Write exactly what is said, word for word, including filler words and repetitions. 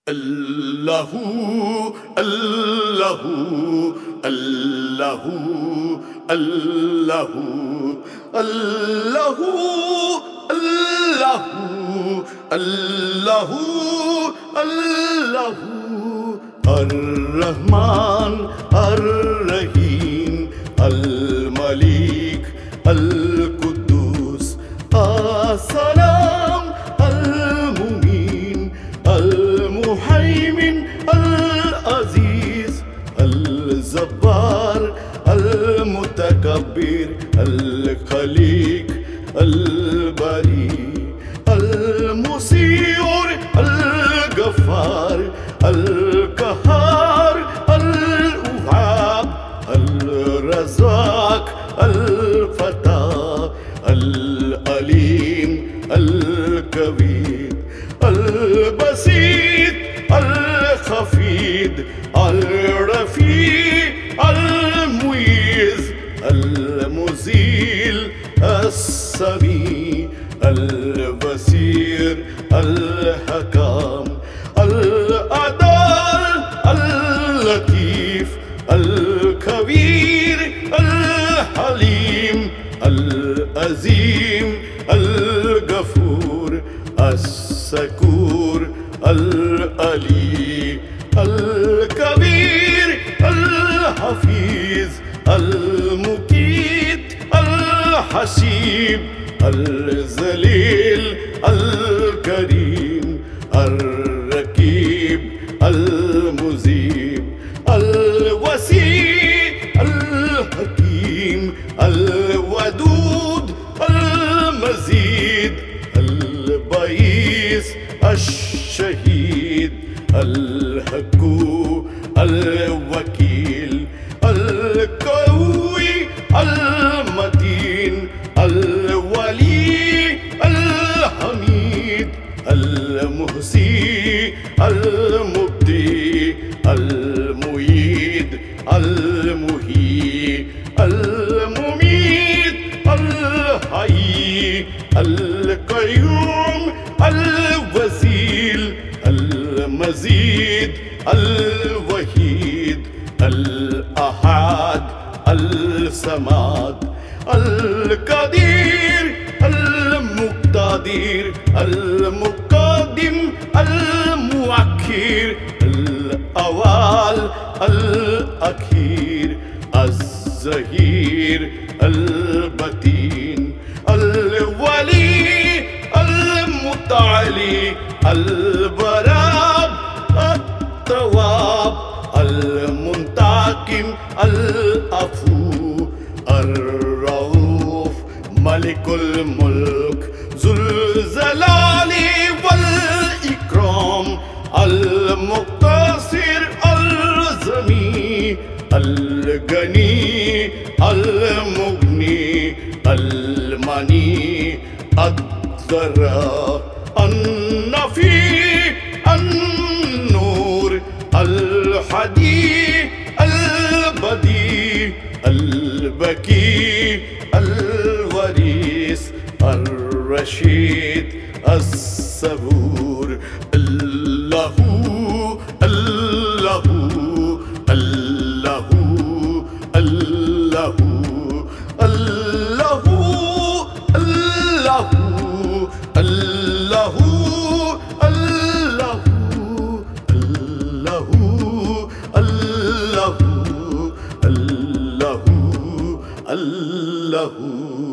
الله الله الله الله الله الله الله الله الرحمن الرحيم الملك القدوس السلام المؤمن المهيمن العزيز الجبار المتكبر الخليق البريء المسير الغفار القهار الوهاب الرزاق الفتاح العليم الكبير البسيط الخفيض الرفيع المعز المذل السميع البصير الحكام العدل اللطيف الكبير الحليم العظيم الغفور الشكور العلي الكبير الحفيظ المقيت الحسيب الذليل الكريم الرقيب المجيب الوسيع الحكيم الودود المزيد البعيث الشهيد الحق الوكيل القوي المتين الولي الحميد المحصي المبدي المعيد المحيي المميت الحي القيوم الوسيل المزيد الوحيد الأحد الصمد القدير المقتدر المقدم المؤخر الأول الأخير الظهير الباطن الولي المتعالي البراب التواب المنتقم العفو الرؤوف ملك الملك ذو الجلال والإكرام المقتصر الزمي الغني المغني المني الضراء النفي النور الحدي البدي البكي الوريث الرشيد الصبور الله الله الله الله الله الله الله الله الله الله الله الله